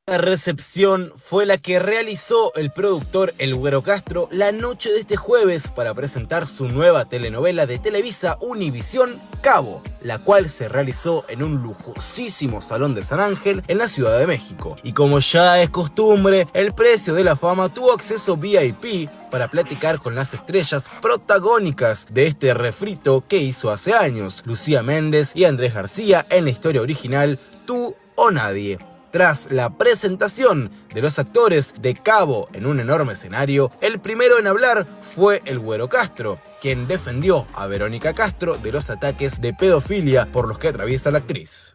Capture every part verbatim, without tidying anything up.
La recepción fue la que realizó el productor El Güero Castro la noche de este jueves para presentar su nueva telenovela de Televisa Univisión, Cabo, la cual se realizó en un lujosísimo salón de San Ángel en la Ciudad de México. Y como ya es costumbre, el Precio de la Fama tuvo acceso V I P para platicar con las estrellas protagónicas de este refrito que hizo hace años, Lucía Méndez y Andrés García en la historia original Tú o Nadie. Tras la presentación de los actores de Cabo en un enorme escenario, el primero en hablar fue el Güero Castro, quien defendió a Verónica Castro de los ataques de pedofilia por los que atraviesa la actriz.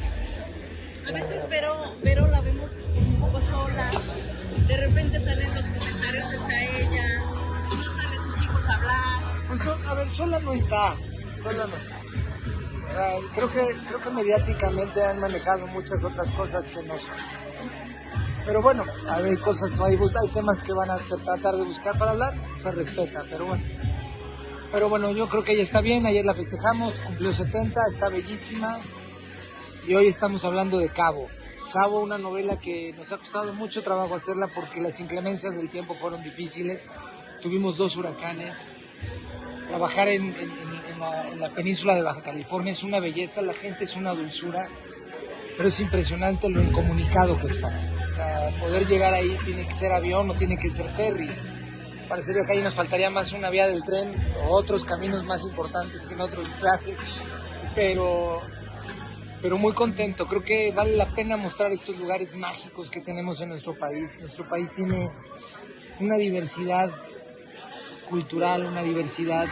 A veces Vero, Vero la vemos un poco sola, de repente salen los comentarios hacia ella, no salen sus hijos a hablar. Pues no, a ver, sola no está, sola no está. O sea, creo que, creo que mediáticamente han manejado muchas otras cosas que no son. Pero bueno, hay cosas, hay, hay temas que van a tratar de buscar para hablar, se respeta, pero bueno. Pero bueno, yo creo que ella está bien, ayer la festejamos, cumplió setenta, está bellísima. Y hoy estamos hablando de Cabo. Cabo, una novela que nos ha costado mucho trabajo hacerla porque las inclemencias del tiempo fueron difíciles. Tuvimos dos huracanes. Trabajar en, en, en, la, en la península de Baja California es una belleza, la gente es una dulzura, pero es impresionante lo incomunicado que está. O sea, poder llegar ahí tiene que ser avión o tiene que ser ferry. Parecería que ahí nos faltaría más una vía del tren o otros caminos más importantes que en otros viajes, pero, pero muy contento. Creo que vale la pena mostrar estos lugares mágicos que tenemos en nuestro país. Nuestro país tiene una diversidad cultural, una diversidad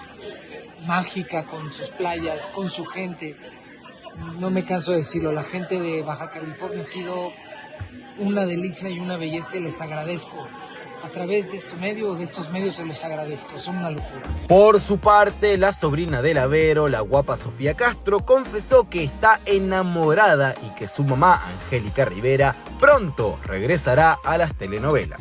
mágica con sus playas, con su gente. No me canso de decirlo, la gente de Baja California ha sido una delicia y una belleza y les agradezco. A través de este medio, de estos medios se los agradezco, son una locura. Por su parte, la sobrina de la Vero, la guapa Sofía Castro, confesó que está enamorada y que su mamá, Angélica Rivera, pronto regresará a las telenovelas.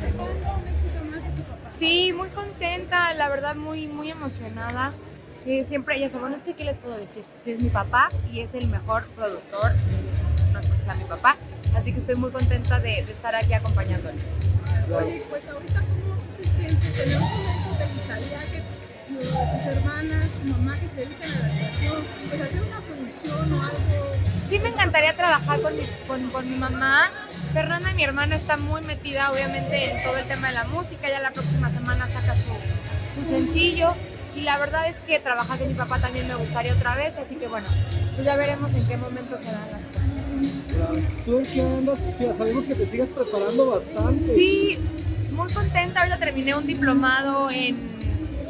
Sí, muy contenta, la verdad muy, muy emocionada. Eh, siempre ella se bueno, es que ¿qué les puedo decir? Sí, es mi papá y es el mejor productor, no es porque sea mi papá, así que estoy muy contenta de, de estar aquí acompañándole. Oye, pues ahorita ¿cómo te sientes? Tener un momento de guisaría que tus hermanas, tu mamá que se dedican a la creación, pues hacer una producción o algo. Sí, me encantaría trabajar con mi, con, con mi mamá. Fernanda, mi hermana, está muy metida obviamente en todo el tema de la música, ya la próxima semana saca su, su sencillo y la verdad es que trabajar con mi papá también me gustaría otra vez, así que bueno, pues ya veremos en qué momento se dan las cosas. Claro. ¿Tú en qué andas? Sabemos que te sigues preparando bastante. Sí, muy contenta, ahorita terminé un diplomado en,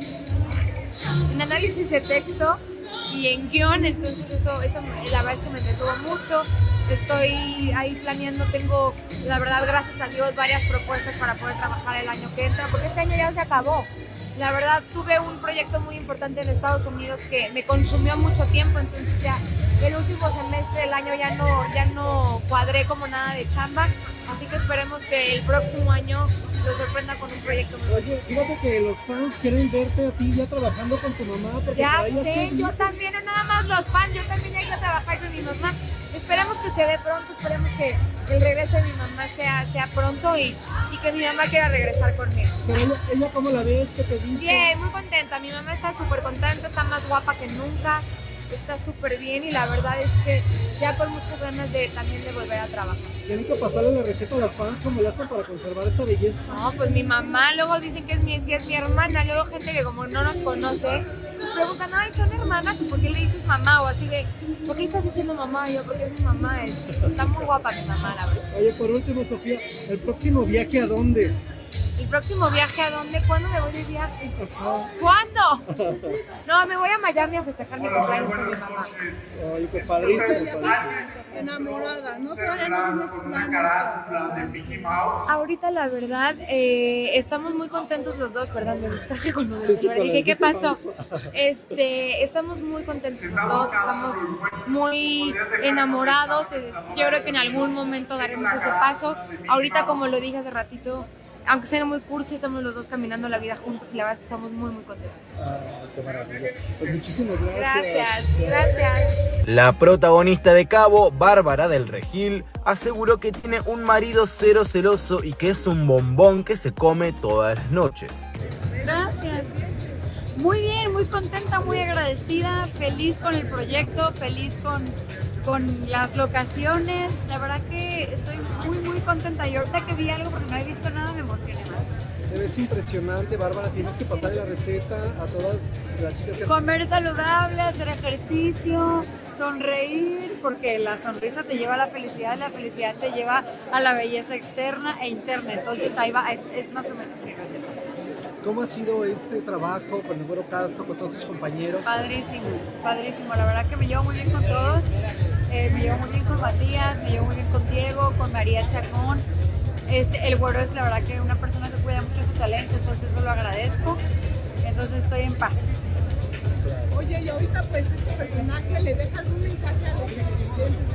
en análisis de texto y en guión, entonces eso, eso la verdad es que me entretuvo mucho. Estoy ahí planeando, tengo la verdad gracias a Dios varias propuestas para poder trabajar el año que entra, porque este año ya se acabó. La verdad tuve un proyecto muy importante en Estados Unidos que me consumió mucho tiempo, entonces ya el último semestre del año ya no, ya no cuadré como nada de chamba, así que esperemos que el próximo año lo sorprenda con un proyecto muy bueno. Oye, fíjate que los fans quieren verte a ti ya trabajando con tu mamá. Porque ya sé, sé, yo también, no nada más los fans, yo también ya iba a trabajar con mi mamá. Esperemos que se dé pronto, esperemos que el regreso de mi mamá sea, sea pronto y, y que mi mamá quiera regresar conmigo. Pero ella, ella ¿cómo la ves? ¿Qué te dice? Bien, muy contenta, mi mamá está súper contenta, está más guapa que nunca, está súper bien y la verdad es que ya con muchas ganas de también de volver a trabajar. Tienen que pasarle la receta a las fans, ¿cómo le hacen para conservar esa belleza? No, pues mi mamá, luego dicen que es mi, si es mi hermana, luego gente que como no nos conoce, nos preguntan, ay, ¿son hermanas? ¿Y por qué le dices mamá? O así de, ¿por qué estás diciendo mamá? Y yo, porque es mi mamá, es, está muy guapa mi mamá, la verdad. Oye, por último, Sofía, ¿el próximo viaje a dónde? ¿El próximo viaje a dónde? ¿Cuándo me voy de viaje? Ajá. ¿Cuándo? No, me voy a Miami a festejar mi cumpleaños con mi mamá. Oye, pues padrísimo, padrísimo. Enamorada, ¿no? Todavía no tienes planes. Ahorita la verdad, eh, estamos muy contentos los dos, perdón, me distraje con lo de Sí, sí, dije, ¿qué ¿qué pasó? pasa? Este, estamos muy contentos los dos, estamos muy enamorados, eh, yo creo que en algún momento daremos ese paso. Ahorita, como lo dije hace ratito, aunque sea muy cursi, estamos los dos caminando la vida juntos y la verdad es que estamos muy, muy contentos. Ah, qué maravilla. Pues muchísimas gracias. Gracias, gracias. La protagonista de Cabo, Bárbara del Regil, aseguró que tiene un marido cero celoso y que es un bombón que se come todas las noches. Gracias. Muy bien, muy contenta, muy agradecida, feliz con el proyecto, feliz con, con las locaciones. La verdad que estoy muy, muy contenta. Y ahorita que vi algo, porque no he visto nada, me emocioné más. Te ves impresionante, Bárbara. Tienes que pasarle la receta a todas las chicas que... Comer saludable, hacer ejercicio, sonreír, porque la sonrisa te lleva a la felicidad y la felicidad te lleva a la belleza externa e interna. Entonces ahí va, es, es más o menos mi receta. ¿Cómo ha sido este trabajo con el Güero Castro, con todos tus compañeros? Padrísimo, padrísimo. La verdad que me llevo muy bien con todos. Eh, me llevo muy bien con Matías, me llevo muy bien con Diego, con María Chacón. Este, el Güero es la verdad que una persona que cuida mucho su talento, entonces eso lo agradezco. Entonces estoy en paz. Oye, y ahorita pues este personaje le deja algún mensaje a los televidentes.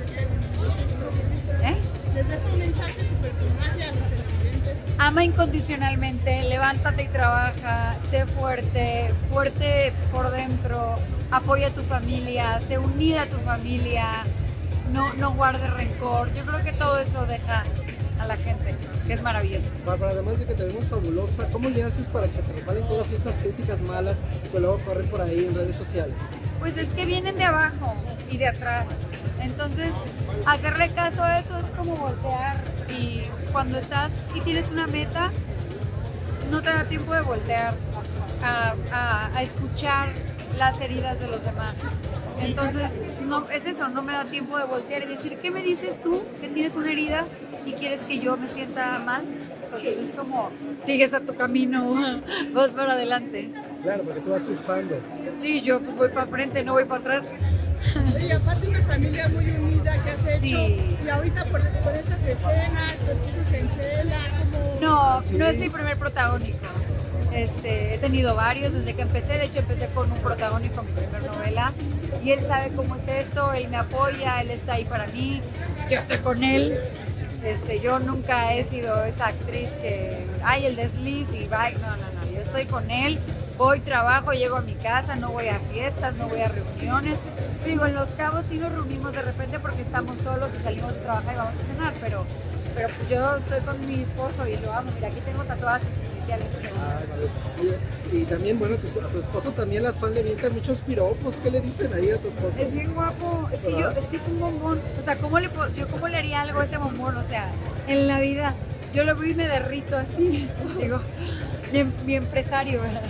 ¿Eh? ¿Les deja un mensaje a tu personaje, a los televidentes? Ama incondicionalmente, levántate y trabaja, sé fuerte, fuerte por dentro, apoya a tu familia, sé unida a tu familia, no, no guarde rencor. Yo creo que todo eso deja a la gente, que es maravilloso. Bárbara, además de que te vemos fabulosa, ¿cómo le haces para que te resbalen todas estas críticas malas que luego corren por ahí en redes sociales? Pues es que vienen de abajo y de atrás. Entonces, hacerle caso a eso es como voltear. Y cuando estás y tienes una meta, no te da tiempo de voltear a, a, a escuchar las heridas de los demás. Entonces, no, es eso, no me da tiempo de voltear y decir, ¿qué me dices tú que tienes una herida y quieres que yo me sienta mal? Entonces es como, sigues a tu camino, vas para adelante. Claro, porque tú vas triunfando. Sí, yo pues voy para frente, no voy para atrás. Oye, aparte una familia muy unida que has hecho, Sí. y ahorita por, por estas escenas, pues tienes en cela, como... No, Sí. no es mi primer protagónico. Este, he tenido varios desde que empecé, de hecho empecé con un protagónico en mi primera novela y él sabe cómo es esto, él me apoya, él está ahí para mí, yo estoy con él. Este, yo nunca he sido esa actriz que hay el desliz y va, no, no, no, yo estoy con él, voy, trabajo, llego a mi casa, no voy a fiestas, no voy a reuniones. Digo, en Los Cabos sí nos reunimos de repente porque estamos solos y salimos de trabajar y vamos a cenar, pero, pero pues yo estoy con mi esposo y lo amo. Mira, aquí tengo tatuadas sus iniciales. Ah, vale. y, y también, bueno, tu, a tu esposo también las fans le avientan muchos piropos. ¿Qué le dicen ahí a tu esposo? Es bien guapo, es que yo, es que es un bombón. O sea, ¿cómo le, po- yo cómo le haría algo a ese bombón? O sea, en la vida, yo lo veo y me derrito así. Digo, mi, mi empresario, ¿verdad?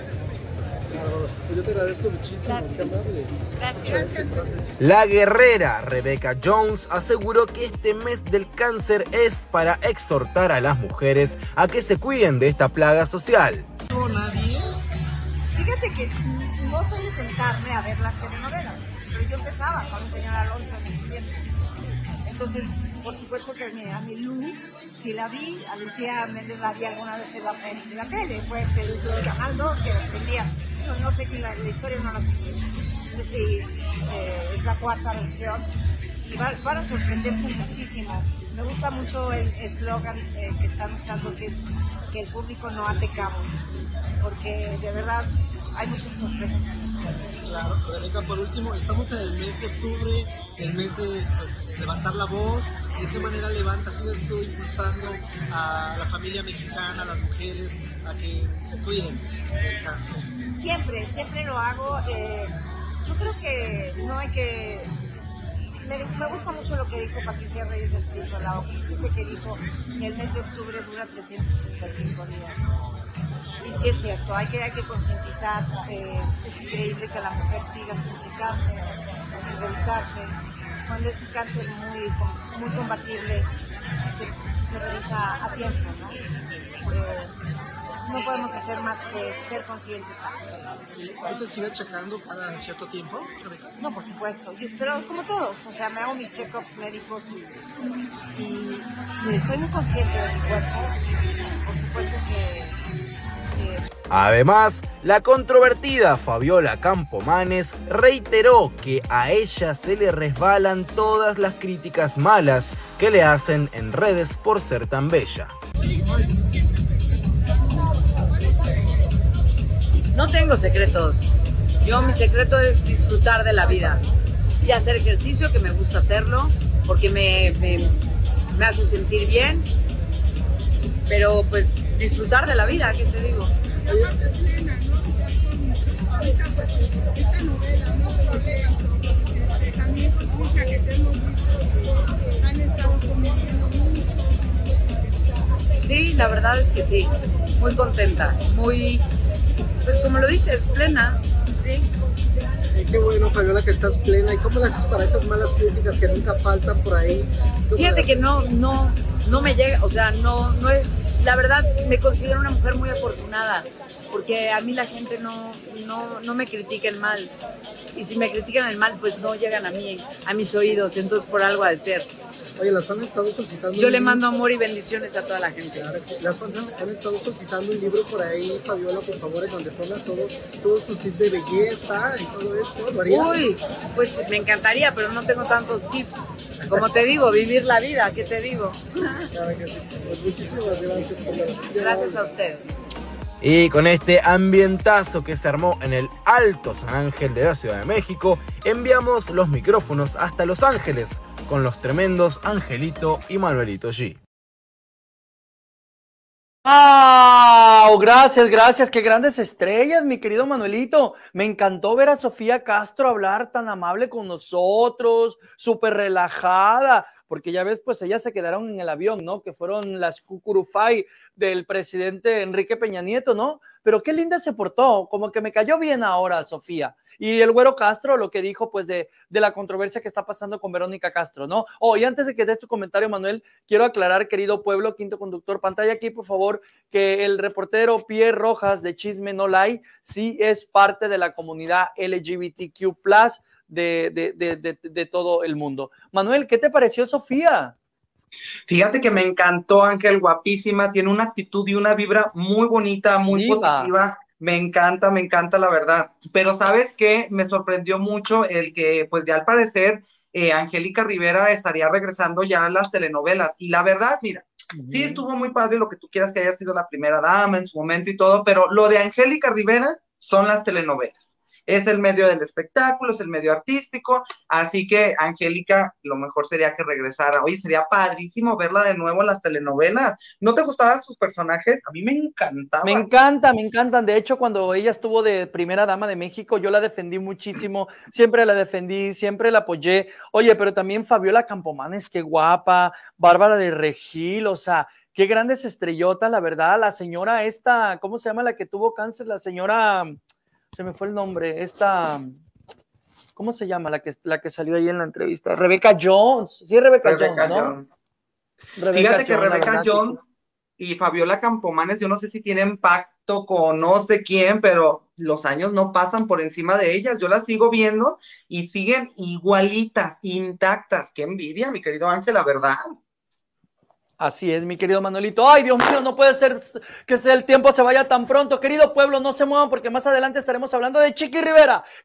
Claro, pues yo te agradezco muchísimo, Gracias. qué amable. Gracias. La guerrera Rebecca Jones aseguró que este mes del cáncer es para exhortar a las mujeres a que se cuiden de esta plaga social. Fíjate que no soy de sentarme a ver las telenovelas, pero yo empezaba con el señor Alonso en ese tiempo. Entonces, por supuesto que mi, a mi Lu, si la vi, a Lucía Méndez la vi alguna vez en la, en la tele, pues el, el Canal dos que la entendía. No, no sé quién la, la historia no la sé. Y, eh, es la cuarta versión y va, van a sorprenderse muchísimo. Me gusta mucho el eslogan eh, que están usando, que es que el público no ate cabos, porque de verdad hay muchas sorpresas en la historia. Claro, Rebeca, por último, estamos en el mes de octubre, el mes de, pues, de levantar la voz. ¿De qué manera levantas, sigues tú impulsando a la familia mexicana, a las mujeres, a que se cuiden del cáncer? Siempre, siempre lo hago. Eh, yo creo que no hay que... Me, me gusta mucho lo que dijo Patricia Reyes de Espíritu Lao, que dijo que el mes de octubre dura trescientos sesenta y cinco días. Y sí es cierto, hay que, hay que concientizar. Eh, es increíble que la mujer siga sin cáncer, sin revisarse. Cuando es un cáncer muy, muy combatible, si se, si se revisa a tiempo, ¿no? Eh, no podemos hacer más que ser conscientes. ¿Usted sigue checando cada cierto tiempo, Rebeca? No, por supuesto, yo, pero como todos, o sea, me hago mis check-ups médicos y, y, y soy muy consciente de mi cuerpo. Por supuesto que... que Además, la controvertida Fabiola Campomanes reiteró que a ella se le resbalan todas las críticas malas que le hacen en redes por ser tan bella. No tengo secretos. Yo, mi secreto es disfrutar de la vida. y hacer ejercicio, que me gusta hacerlo, porque me, me, me hace sentir bien, pero pues disfrutar de la vida, ¿qué te digo? Plena, ¿no? Ahorita pues esta novela, ¿no? Este, también con tu hija que te hemos visto que han estado conviviendo mucho. Sí, la verdad es que sí, muy contenta, muy, pues como lo dices, plena, sí. Ay, qué bueno, Fabiola, que estás plena. ¿Y cómo le haces para esas malas críticas que nunca faltan por ahí? Fíjate que no, no, no me llega, o sea, no, no es, la verdad me considero una mujer muy afortunada, porque a mí la gente no, no, no me critica el mal, y si me critican el mal, pues no llegan a mí, a mis oídos, entonces por algo ha de ser. Oye, las han estado solicitando. Yo le mando amor y bendiciones a toda la gente. Claro, las fans han, han estado solicitando un libro por ahí, Fabiola, por favor, en donde ponga todo, todos sus tips de belleza y todo esto. ¿Lo haría? Uy, pues me encantaría, pero no tengo tantos tips. Como te digo, vivir la vida, ¿qué te digo? Claro que sí. Pues muchísimas gracias, Fabiola. Gracias a ustedes. Y con este ambientazo que se armó en el Alto San Ángel de la Ciudad de México, enviamos los micrófonos hasta Los Ángeles con los tremendos Angelito y Manuelito G. ¡Wow! Gracias, gracias. Qué grandes estrellas, mi querido Manuelito. Me encantó ver a Sofía Castro hablar tan amable con nosotros, súper relajada, porque ya ves, pues ellas se quedaron en el avión, ¿no? Que fueron las cucurufay del presidente Enrique Peña Nieto, ¿no? Pero qué linda se portó, como que me cayó bien ahora Sofía. Y el Güero Castro, lo que dijo, pues, de, de la controversia que está pasando con Verónica Castro, ¿no? Oh, y antes de que des tu comentario, Manuel, quiero aclarar, querido pueblo, quinto conductor, pantalla aquí, por favor, que el reportero Pierre Rojas de Chisme No Lie sí es parte de la comunidad L G B T Q plus, de, de, de, de, de todo el mundo. Manuel, ¿qué te pareció Sofía? Fíjate que me encantó, Ángel, guapísima, tiene una actitud y una vibra muy bonita, muy Viva. positiva. Me encanta, me encanta la verdad. Pero ¿sabes qué? Me sorprendió mucho el que, pues ya al parecer, eh, Angélica Rivera estaría regresando ya a las telenovelas. Y la verdad, mira, uh-huh. sí estuvo muy padre lo que tú quieras que haya sido la primera dama en su momento y todo, pero lo de Angélica Rivera son las telenovelas. Es el medio del espectáculo, es el medio artístico, así que Angélica, lo mejor sería que regresara. Oye, sería padrísimo verla de nuevo en las telenovelas. ¿No te gustaban sus personajes? A mí me encantaban. Me encanta, me encantan. De hecho, cuando ella estuvo de primera dama de México, yo la defendí muchísimo, siempre la defendí, siempre la apoyé. Oye, pero también Fabiola Campomanes, qué guapa, Bárbara de Regil, o sea, qué grandes estrellotas, la verdad. La señora esta, ¿cómo se llama la que tuvo cáncer? La señora... Se me fue el nombre, esta, ¿cómo se llama la que, la que salió ahí en la entrevista? Rebecca Jones, sí, Rebecca, Rebecca Jones, ¿no? Jones. Rebecca Fíjate que Jones, Rebecca verdad, Jones y Fabiola Campomanes, yo no sé si tienen pacto con no sé quién, pero los años no pasan por encima de ellas. Yo las sigo viendo y siguen igualitas, intactas. Qué envidia, mi querido Ángel, la verdad. Así es, mi querido Manuelito. Ay, Dios mío, no puede ser que el tiempo se vaya tan pronto. Querido pueblo, no se muevan porque más adelante estaremos hablando de Chiqui Rivera.